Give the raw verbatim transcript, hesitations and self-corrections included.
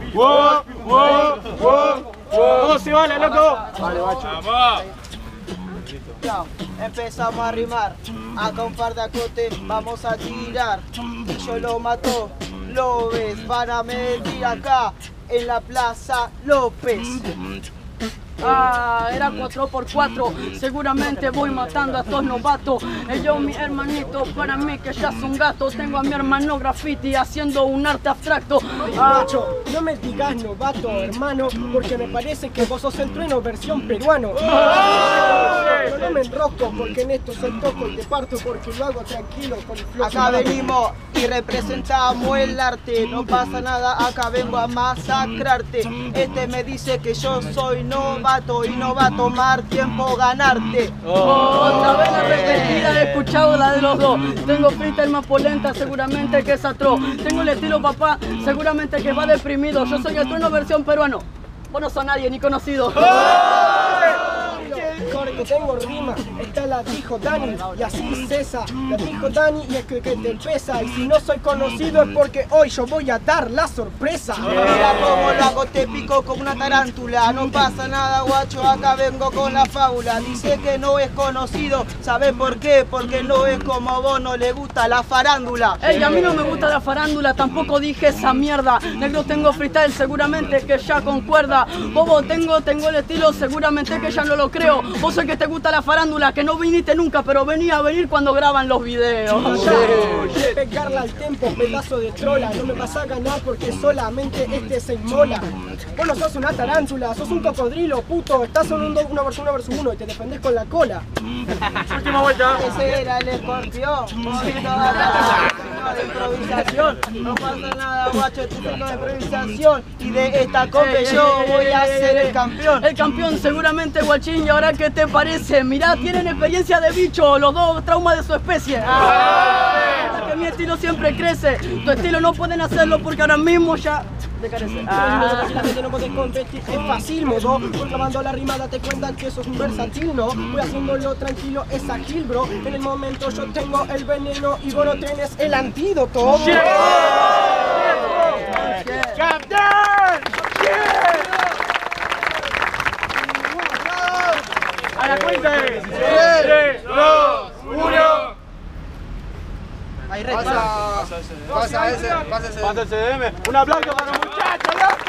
wow, wow, wow. ¿Cómo se vale, loco? Vale, bacho. Vamos. Empezamos a rimar, acá un par de acotes vamos a tirar. Y yo lo mato, lo ves, van a medir acá en la Plaza López. Ah, era cuatro por cuatro, seguramente voy matando a estos novatos. Eh, Yo, mi hermanito, para mí que ya es un gato. Tengo a mi hermano graffiti haciendo un arte abstracto. Ah, Macho, no me digas novato, hermano, porque me parece que vos sos el trueno versión peruano. Pero no me enrosco porque en esto soy toco y te parto porque lo hago tranquilo con el flow. Acá venimos y representamos el arte. No pasa nada, acá vengo a masacrarte. Este me dice que yo soy novato y no va a tomar tiempo ganarte. otra vez la repetida, he escuchado la de los dos. Tengo freestyle más polenta, seguramente que es atroz. Tengo el estilo papá, seguramente que va deprimido. Yo soy el trueno versión peruano. Vos no sos nadie, ni conocido. Porque tengo rima, esta la dijo Dani y así cesa. La dijo Dani y es que, que te pesa. Y si no soy conocido es porque hoy yo voy a dar la sorpresa. Mira cómo lo hago, te pico como una tarántula. No pasa nada, guacho, acá vengo con la fábula. Dice que no es conocido, ¿sabes por qué? Porque no es como vos, no le gusta la farándula. Ey, a mí no me gusta la farándula, tampoco dije esa mierda. Negro, tengo freestyle, seguramente que ya concuerda. Bobo, tengo, tengo el estilo, seguramente que ya no lo creo. Vos sé que te gusta la farándula, que no viniste nunca, pero venía a venir cuando graban los videos. Ya, pegarla al tempo, pedazo de trola. No me vas a ganar porque solamente este se inmola. Vos no sos una tarántula, sos un cocodrilo, puto. Estás en un uno versus uno versus uno y te defendés con la cola. Última vuelta. Ese era el escorpión, moviendo a la de improvisación. No pasa nada, guacho, estoy haciendo de improvisación. Y de esta compe yo voy a ser el campeón. El campeón, seguramente, guachín. ¿Y ahora qué te parece? Mirá, tienen experiencia de bicho, los dos traumas de su especie. Ah, que mi estilo siempre crece. Tu estilo no pueden hacerlo porque ahora mismo ya decarece. Ah. La gente no puede competir, es fácil, modo. Grabando la rima, date cuenta que sos un versátil, ¿no? Voy haciéndolo tranquilo, es ágil, bro. En el momento yo tengo el veneno y vos no tenés el antídoto. Yeah. ¡Campeón! A la cuenta de tres, dos, uno. Ahí Pasa, pasa ese, pasa ese. Pasa el C D M. Un aplauso para los muchachos, loco.